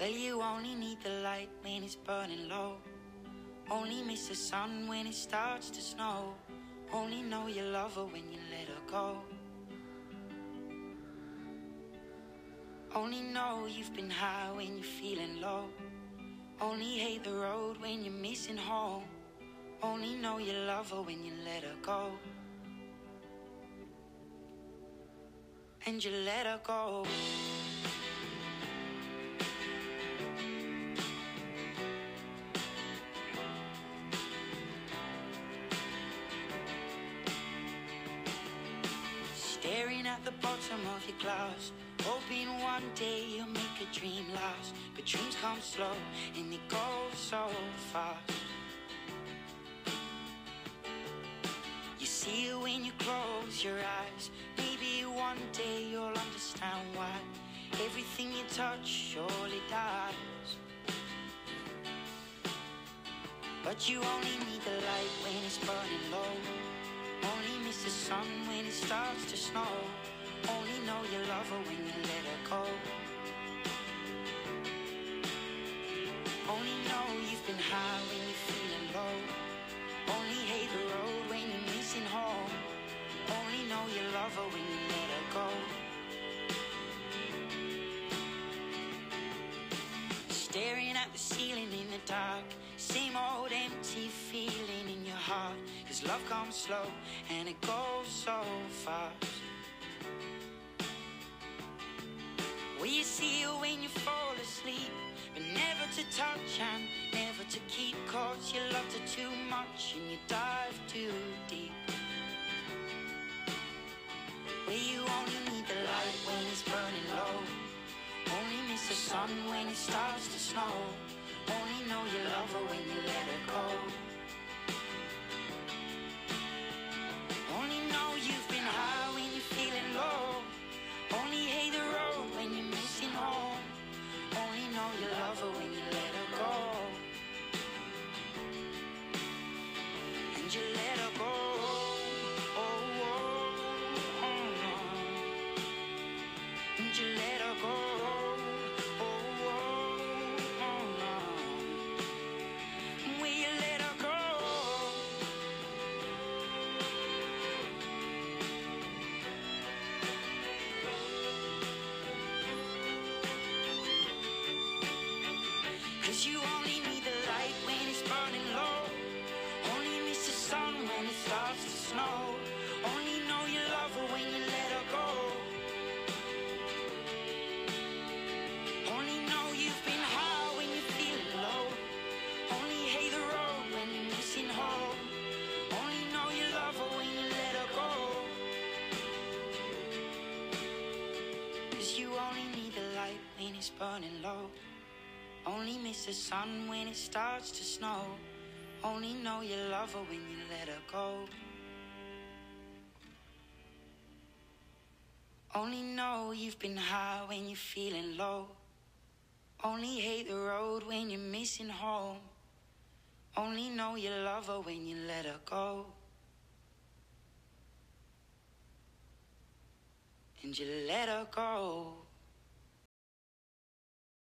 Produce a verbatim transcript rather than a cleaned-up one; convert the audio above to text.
Well, you only need the light when it's burning low. Only miss the sun when it starts to snow. Only know you love her when you let her go. Only know you've been high when you're feeling low. Only hate the road when you're missing home. Only know you love her when you let her go. And you let her go. Staring at the bottom of your glass, hoping one day you'll make a dream last. But dreams come slow and they go so fast. You see it when you close your eyes. Maybe one day you'll understand why everything you touch surely dies. But you only need the light when it's burning low. Only miss the sun when it starts to snow. Only know you love her when you let her go. Only know you've been high when you're feeling low. Only hate the road when you're missing home. Only know you love her when you let her go. Staring at the ceiling in the dark, same old empty feeling in your heart. Cause love comes slow and it goes so fast. Well, you see her when you fall asleep, but never to touch and never to keep. Cause you loved her too much and you dive too deep. Well, you only need the light when it's burning low. Only miss the sun when it starts to snow. Only know you love her when you let her go. Only know you've been high when you're feeling low. Only hate the road when you're missing home. Only know you love her when you let her go. And you let her go. Oh, oh, oh, oh. And you let her go. Cause you only need the light when it's burning low. Only miss the sun when it starts to snow. Only know you love her when you let her go. Only know you've been high when you're feeling low. Only hate the road when you're missing home. Only know you love her when you let her go. Cause you only need the light when it's burning low. Only miss the sun when it starts to snow. Only know you love her when you let her go. Only know you've been high when you're feeling low. Only hate the road when you're missing home. Only know you love her when you let her go. And you let her go.